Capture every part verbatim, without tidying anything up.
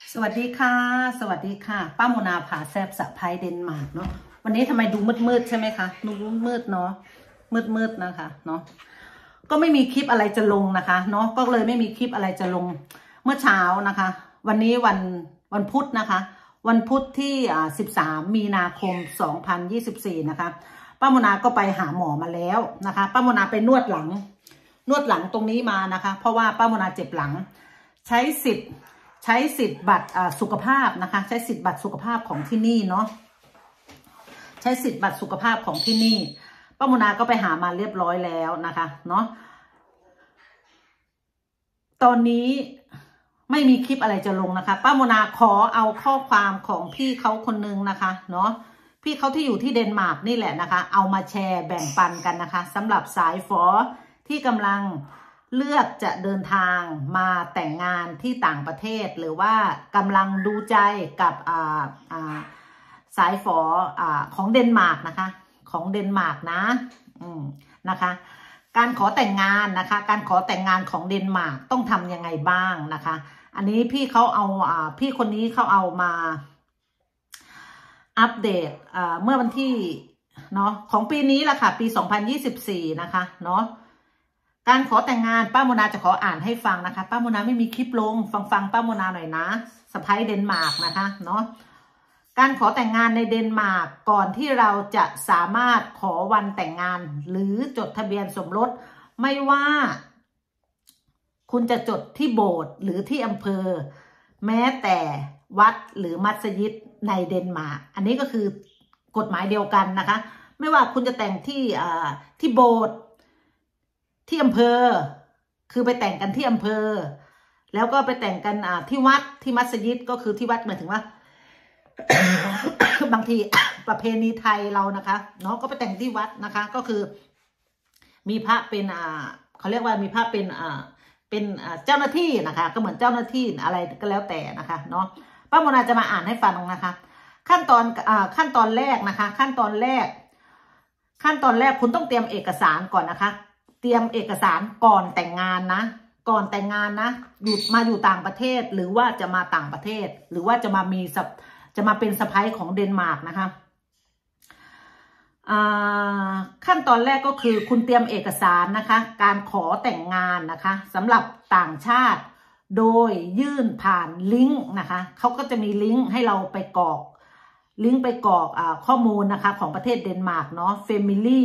สวัสดีค่ะสวัสดีค่ะป้าโมนาผาแซบสะพายเดนมาร์กเนาะวันนี้ทำไมดูมืดมืดใช่ไหมคะดูมืดเนาะมืดมืดนะคะเนาะก็ไม่มีคลิปอะไรจะลงนะคะเนาะก็เลยไม่มีคลิปอะไรจะลงเมื่อเช้านะคะวันนี้วันวันพุธนะคะวันพุธที่อ่าสิบสามมีนาคมสองพันยี่สิบสี่นะคะป้าโมนาก็ไปหาหมอมาแล้วนะคะป้าโมนาไปนวดหลังนวดหลังตรงนี้มานะคะเพราะว่าป้าโมนาเจ็บหลังใช้สิทธิ์ใช้สิทธิ์บัตรสุขภาพนะคะใช้สิทธิ์บัตรสุขภาพของที่นี่เนาะใช้สิทธิ์บัตรสุขภาพของที่นี่ป้าโมนาก็ไปหามาเรียบร้อยแล้วนะคะเนาะตอนนี้ไม่มีคลิปอะไรจะลงนะคะป้าโมนาขอเอาข้อความของพี่เขาคนนึงนะคะเนาะพี่เขาที่อยู่ที่เดนมาร์กนี่แหละนะคะเอามาแชร์แบ่งปันกันนะคะสำหรับสายฝอที่กำลังเลือกจะเดินทางมาแต่งงานที่ต่างประเทศหรือว่ากำลังดูใจกับอ่าอ่าสายฝออ่าของเดนมาร์กนะคะของเดนมาร์กนะอืมนะคะการขอแต่งงานนะคะการขอแต่งงานของเดนมาร์กต้องทำยังไงบ้างนะคะอันนี้พี่เขาเอาอ่าพี่คนนี้เขาเอามาอัปเดตอ่าเมื่อวันที่เนาะของปีนี้แหละค่ะปีสองพันยี่สิบสี่นะคะเนาะการขอแต่งงานป้าโมนาจะขออ่านให้ฟังนะคะป้าโมนาไม่มีคลิปลงฟังฟังป้าโมนาหน่อยนะสะพ้ายเดนมาร์กนะคะเนาะการขอแต่งงานในเดนมาร์กก่อนที่เราจะสามารถขอวันแต่งงานหรือจดทะเบียนสมรสไม่ว่าคุณจะจดที่โบสถ์หรือที่อำเภอแม้แต่วัดหรือมัสยิดในเดนมาร์กอันนี้ก็คือกฎหมายเดียวกันนะคะไม่ว่าคุณจะแต่งที่อ่าที่โบสถ์ที่อำเภอคือไปแต่งกันที่อำเภอแล้วก็ไปแต่งกันอ่าที่วัดที่มัสยิดก็คือที่วัดหมายถึงว่า บางทีประเพณีไทยเรานะคะเนาะก็ไปแต่งที่วัดนะคะก็คือมีพระเป็นอ่าเขาเรียกว่ามีพระเป็นอ่าเป็นอ่าเจ้าหน้าที่นะคะก็เหมือนเจ้าหน้าที่อะไรก็แล้วแต่นะคะเนาะป้าโมนาจะมาอ่านให้ฟังนะคะขั้นตอนอ่าขั้นตอนแรกนะคะขั้นตอนแรกขั้นตอนแรกคุณต้องเตรียมเอกสารก่อนนะคะเตรียมเอกสารก่อนแต่งงานนะก่อนแต่งงานนะอยู่มาอยู่ต่างประเทศหรือว่าจะมาต่างประเทศหรือว่าจะมามีจะมาเป็นสะใภ้ของเดนมาร์กนะคะขั้นตอนแรกก็คือคุณเตรียมเอกสารนะคะการขอแต่งงานนะคะสำหรับต่างชาติโดยยื่นผ่านลิงก์นะคะเขาก็จะมีลิงก์ให้เราไปกรอกลิงก์ไปกรอกอ่าข้อมูลนะคะของประเทศเดนมาร์กเนาะ Family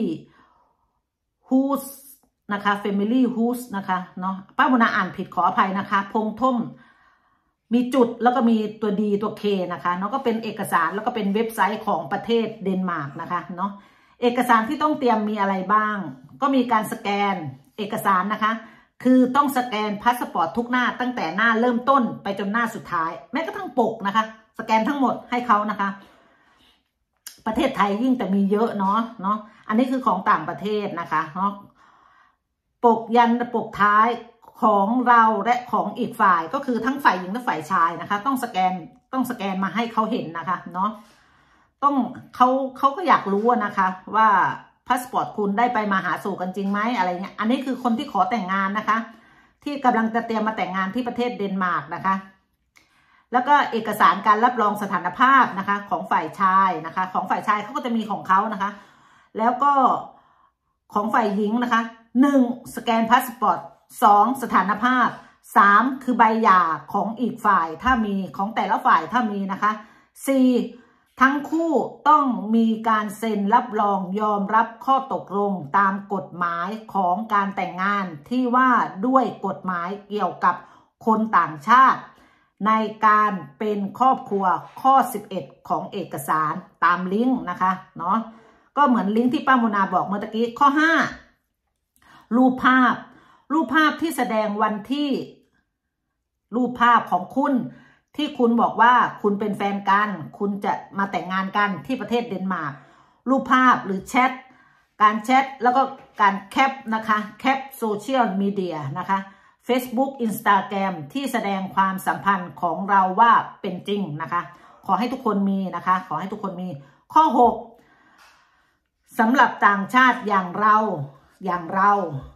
Who's นะคะ Family Who's นะคะเนาะป้าโมนาอ่านผิดขออภัยนะคะพงท่มมีจุดแล้วก็มีตัวดีตัวเคนะคะเนาะก็เป็นเอกสารแล้วก็เป็นเว็บไซต์ของประเทศเดนมาร์กนะคะเนาะเอกสารที่ต้องเตรียมมีอะไรบ้างก็มีการสแกนเอกสารนะคะคือต้องสแกนพาสปอร์ตทุกหน้าตั้งแต่หน้าเริ่มต้นไปจนหน้าสุดท้ายแม้กระทั่งปกนะคะสแกนทั้งหมดให้เขานะคะประเทศไทยยิ่งแต่มีเยอะเนาะเนาะอันนี้คือของต่างประเทศนะคะเนาะปกยันปกท้ายของเราและของอีกฝ่ายก็คือทั้งฝ่ายหญิงและฝ่ายชายนะคะต้องสแกนต้องสแกนมาให้เขาเห็นนะคะเนาะต้องเขาเขาก็อยากรู้นะคะว่าพาสปอร์ตคุณได้ไปมาหาสู่กันจริงไหมอะไรเงี้ยอันนี้คือคนที่ขอแต่งงานนะคะที่กำลังจะเตรียมมาแต่งงานที่ประเทศเดนมาร์กนะคะแล้วก็เอกสารการรับรองสถานภาพนะคะของฝ่ายชายนะคะของฝ่ายชายเขาก็จะมีของเขานะคะแล้วก็ของฝ่ายหญิงนะคะหนึ่งสแกนพาสปอร์ตสองสถานภาพสามคือใบหย่าของอีกฝ่ายถ้ามีของแต่ละฝ่ายถ้ามีนะคะสี่ทั้งคู่ต้องมีการเซ็นรับรองยอมรับข้อตกลงตามกฎหมายของการแต่งงานที่ว่าด้วยกฎหมายเกี่ยวกับคนต่างชาติในการเป็นครอบครัวข้อสิบเอ็ดของเอกสารตามลิงก์นะคะเนาะก็เหมือนลิงก์ที่ป้าโมนาบอกเมื่อกี้ข้อห้ารูปภาพรูปภาพที่แสดงวันที่รูปภาพของคุณที่คุณบอกว่าคุณเป็นแฟนกันคุณจะมาแต่งงานกันที่ประเทศเดนมาร์กรูปภาพหรือแชทการแชทแล้วก็การแคปนะคะแคปโซเชียลมีเดียนะคะ Facebook Instagram ที่แสดงความสัมพันธ์ของเราว่าเป็นจริงนะคะขอให้ทุกคนมีนะคะขอให้ทุกคนมีข้อหกสำหรับต่างชาติอย่างเราอย่างเรา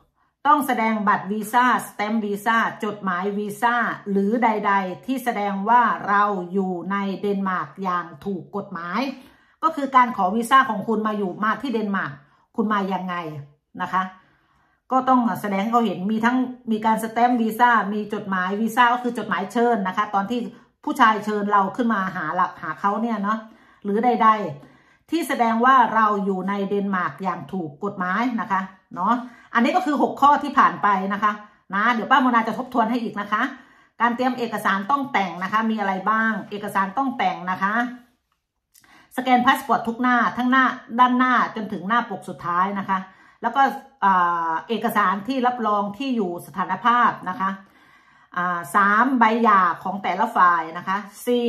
ต้องแสดงบัตรวีซ่าสแตมป์วีซ่าจดหมายวีซ่าหรือใดๆที่แสดงว่าเราอยู่ในเดนมาร์กอย่างถูกกฎหมายก็คือการขอวีซ่าของคุณมาอยู่มาที่เดนมาร์กคุณมายังไงนะคะก็ต้องแสดงให้เขาเห็นมีทั้งมีการสแตมป์วีซ่ามีจดหมายวีซ่าก็คือจดหมายเชิญนะคะตอนที่ผู้ชายเชิญเราขึ้นมาหาหลักหาเขาเนี่ยเนาะหรือใดๆที่แสดงว่าเราอยู่ในเดนมาร์กอย่างถูกกฎหมายนะคะเนาะอันนี้ก็คือหกข้อที่ผ่านไปนะคะนะเดี๋ยวป้าโมนาจะทบทวนให้อีกนะคะการเตรียมเอกสารต้องแต่งนะคะมีอะไรบ้างเอกสารต้องแต่งนะคะสแกนพาสปอร์ตทุกหน้าทั้งหน้าด้านหน้าจนถึงหน้าปกสุดท้ายนะคะแล้วก็เอกสารที่รับรองที่อยู่สถานภาพนะคะสามใบหย่าของแต่ละฝ่ายนะคะสี่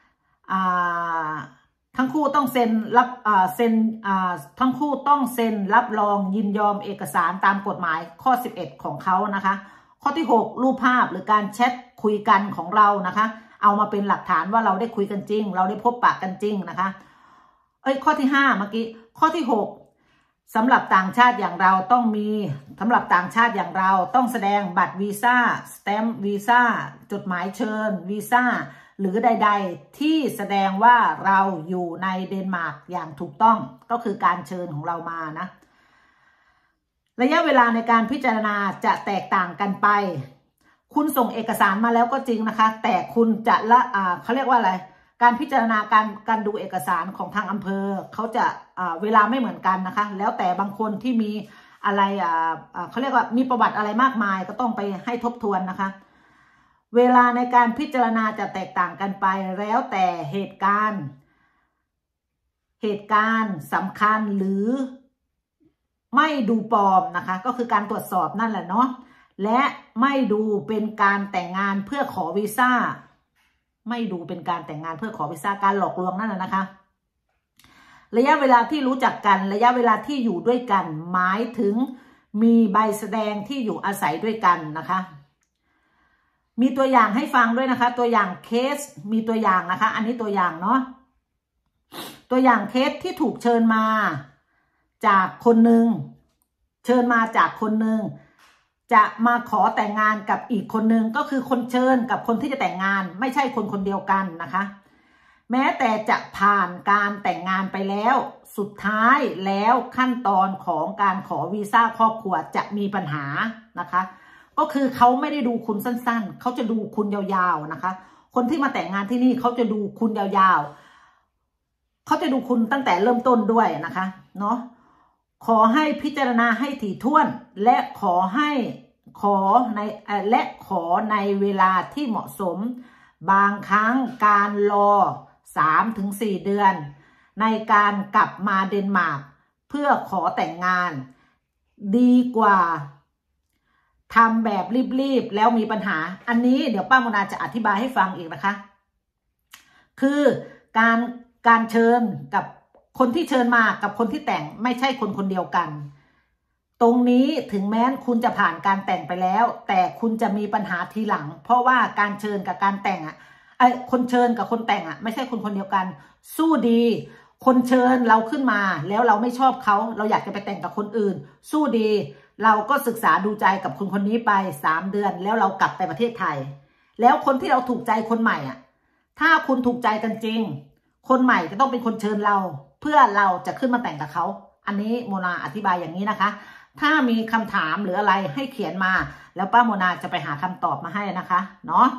ทั้งคู่ต้องเซ็นรับเซ็นทั้งคู่ต้องเซ็นรับรองยินยอมเอกสารตามกฎหมายข้อสิบเอ็ดของเขานะคะข้อที่หกรูปภาพหรือการแชทคุยกันของเรานะคะเอามาเป็นหลักฐานว่าเราได้คุยกันจริงเราได้พบปะกันจริงนะคะเอ้ยข้อที่ห้าเมื่อกี้ข้อที่หกสำหรับต่างชาติอย่างเราต้องมีสำหรับต่างชาติอย่างเราต้องแสดงบัตรวีซ่าสแตมป์วีซ่าจดหมายเชิญวีซ่าหรือใดๆที่แสดงว่าเราอยู่ในเดนมาร์กอย่างถูกต้องก็คือการเชิญของเรามานะระยะเวลาในการพิจารณาจะแตกต่างกันไปคุณส่งเอกสารมาแล้วก็จริงนะคะแต่คุณจะละอ่าเขาเรียกว่าอะไรการพิจารณาการการดูเอกสารของทางอำเภอเขาจะอ่าเวลาไม่เหมือนกันนะคะแล้วแต่บางคนที่มีอะไรอ่าเขาเรียกว่ามีประวัติอะไรมากมายก็ต้องไปให้ทบทวนนะคะเวลาในการพิจารณาจะแตกต่างกันไปแล้วแต่เหตุการณ์เหตุการณ์สำคัญหรือไม่ดูปลอมนะคะก็คือการตรวจสอบนั่นแหละเนาะและไม่ดูเป็นการแต่งงานเพื่อขอวีซ่าไม่ดูเป็นการแต่งงานเพื่อขอวีซ่าการหลอกลวงนั่นแหละนะคะระยะเวลาที่รู้จักกันระยะเวลาที่อยู่ด้วยกันหมายถึงมีใบแสดงที่อยู่อาศัยด้วยกันนะคะมีตัวอย่างให้ฟังด้วยนะคะตัวอย่างเคสมีตัวอย่างนะคะอันนี้ตัวอย่างเนาะตัวอย่างเคสที่ถูกเชิญมาจากคนหนึ่งเชิญมาจากคนหนึ่งจะมาขอแต่งงานกับอีกคนหนึ่งก็คือคนเชิญกับคนที่จะแต่งงานไม่ใช่คนคนเดียวกันนะคะแม้แต่จะผ่านการแต่งงานไปแล้วสุดท้ายแล้วขั้นตอนของการขอวีซ่าครอบครัวจะมีปัญหานะคะก็คือเขาไม่ได้ดูคุณสั้นๆเขาจะดูคุณยาวๆนะคะคนที่มาแต่งงานที่นี่เขาจะดูคุณยาวๆเขาจะดูคุณตั้งแต่เริ่มต้นด้วยนะคะเนาะขอให้พิจารณาให้ถี่ถ้วนและขอให้ขอในและขอในเวลาที่เหมาะสมบางครั้งการรอ สามถึงสี่ เดือนในการกลับมาเดนมาร์กเพื่อขอแต่งงานดีกว่าทำแบบรีบๆแล้วมีปัญหาอันนี้เดี๋ยวป้าโมนาจะอธิบายให้ฟังอีกนะคะคือการการเชิญกับคนที่เชิญมากับคนที่แต่งไม่ใช่คนคนเดียวกันตรงนี้ถึงแม้คุณจะผ่านการแต่งไปแล้วแต่คุณจะมีปัญหาทีหลังเพราะว่าการเชิญกับการแต่งอ่ะไอ้คนเชิญกับคนแต่งอ่ะไม่ใช่คนคนเดียวกันสู้ดีคนเชิญเราขึ้นมาแล้วเราไม่ชอบเขาเราอยากจะไปแต่งกับคนอื่นสู้ดีเราก็ศึกษาดูใจกับคนคนนี้ไปสามเดือนแล้วเรากลับไปประเทศไทยแล้วคนที่เราถูกใจคนใหม่อ่ะถ้าคุณถูกใจกันจริงคนใหม่จะต้องเป็นคนเชิญเราเพื่อเราจะขึ้นมาแต่งกับเขาอันนี้โมนาอธิบายอย่างนี้นะคะถ้ามีคำถามหรืออะไรให้เขียนมาแล้วป้าโมนาจะไปหาคำตอบมาให้นะคะเนาะ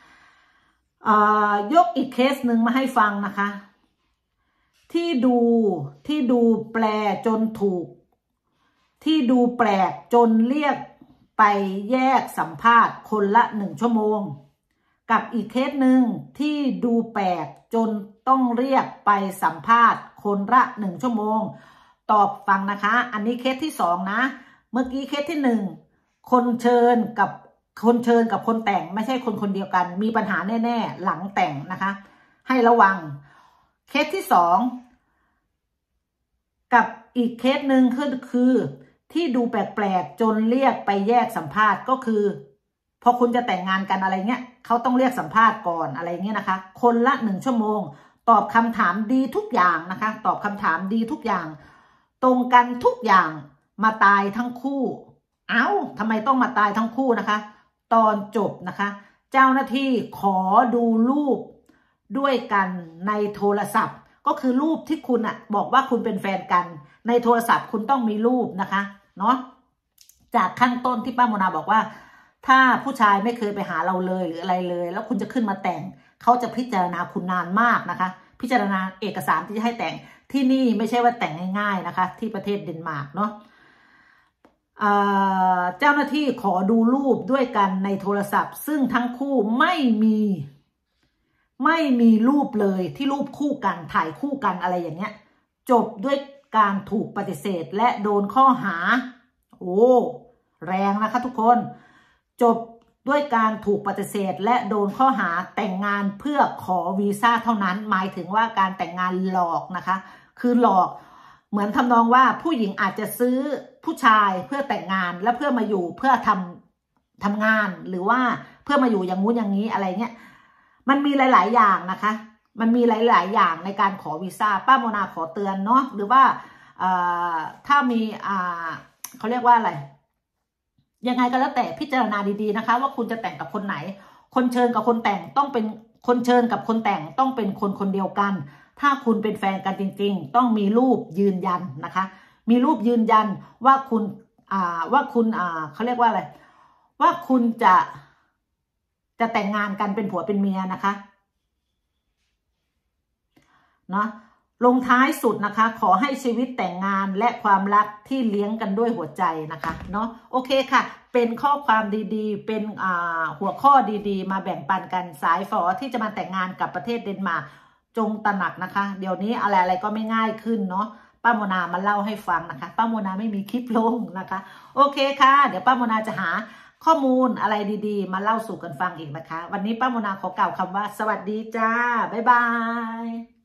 ยกอีกเคสหนึ่งมาให้ฟังนะคะที่ดูที่ดูแปลจนถูกที่ดูแปลกจนเรียกไปแยกสัมภาษณ์คนละหนึ่งชั่วโมงกับอีกเคสหนึ่งที่ดูแปลกจนต้องเรียกไปสัมภาษณ์คนละหนึ่งชั่วโมงตอบฟังนะคะอันนี้เคสที่สองนะเมื่อกี้เคสที่หนึ่งคนเชิญกับคนเชิญกับคนแต่งไม่ใช่คนคนเดียวกันมีปัญหาแน่ๆหลังแต่งนะคะให้ระวังเคสที่สองกับอีกเคสหนึ่งคือคือที่ดูแปลกๆจนเรียกไปแยกสัมภาษณ์ก็คือพอคุณจะแต่งงานกันอะไรเงี้ยเขาต้องเรียกสัมภาษณ์ก่อนอะไรเงี้ยนะคะคนละหนึ่งชั่วโมงตอบคำถามดีทุกอย่างนะคะตอบคำถามดีทุกอย่างตรงกันทุกอย่างมาตายทั้งคู่เอ้าทำไมต้องมาตายทั้งคู่นะคะตอนจบนะคะเจ้าหน้าที่ขอดูรูปด้วยกันในโทรศัพท์ก็คือรูปที่คุณอะบอกว่าคุณเป็นแฟนกันในโทรศัพท์คุณต้องมีรูปนะคะเนาะจากขั้นต้นที่ป้าโมนาบอกว่าถ้าผู้ชายไม่เคยไปหาเราเลยหรืออะไรเลยแล้วคุณจะขึ้นมาแต่งเขาจะพิจารณาคุณนานมากนะคะพิจารณาเอกสารที่จะให้แต่งที่นี่ไม่ใช่ว่าแต่งง่ายๆนะคะที่ประเทศเดนมาร์กเนาะเจ้าหน้าที่ขอดูรูปด้วยกันในโทรศัพท์ซึ่งทั้งคู่ไม่มีไม่มีรูปเลยที่รูปคู่กันถ่ายคู่กันอะไรอย่างเงี้ยจบด้วยการถูกปฏิเสธและโดนข้อหาโอ้แรงนะคะทุกคนจบด้วยการถูกปฏิเสธและโดนข้อหาแต่งงานเพื่อขอวีซ่าเท่านั้นหมายถึงว่าการแต่งงานหลอกนะคะคือหลอกเหมือนทำนองว่าผู้หญิงอาจจะซื้อผู้ชายเพื่อแต่งงานและเพื่อมาอยู่เพื่อทำทำงานหรือว่าเพื่อมาอยู่อย่างงู้นอย่างนี้อะไรเงี้ยมันมีหลายๆอย่างนะคะมันมีหลายๆอย่างในการขอวีซ่าป้าโมนาขอเตือนเนาะหรือว่าถ้ามีเขาเรียกว่าอะไรยังไงก็แล้วแต่พิจารณาดีๆนะคะว่าคุณจะแต่งกับคนไหนคนเชิญกับคนแต่งต้องเป็นคนเชิญกับคนแต่งต้องเป็นคนคนเดียวกันถ้าคุณเป็นแฟนกันจริงๆต้องมีรูปยืนยันนะคะมีรูปยืนยันว่าคุณอ่าว่าคุณอ่าเขาเรียกว่าอะไรว่าคุณจะจะแต่งงานกันเป็นผัวเป็นเมียนะคะเนาะลงท้ายสุดนะคะขอให้ชีวิตแต่งงานและความรักที่เลี้ยงกันด้วยหัวใจนะคะเนาะโอเคค่ะเป็นข้อความดีๆเป็นอ่าหัวข้อดีๆมาแบ่งปันกันสายฝอที่จะมาแต่งงานกับประเทศเดนมาร์กจงตระหนักนะคะเดี๋ยวนี้อะไรอะไรก็ไม่ง่ายขึ้นเนาะป้าโมนามาเล่าให้ฟังนะคะป้าโมนาไม่มีคลิปลงนะคะโอเคค่ะเดี๋ยวป้าโมนาจะหาข้อมูลอะไรดีๆมาเล่าสู่กันฟังอีกนะคะวันนี้ป้าโมนาขอกล่าวคำว่าสวัสดีจ้าบ๊ายบาย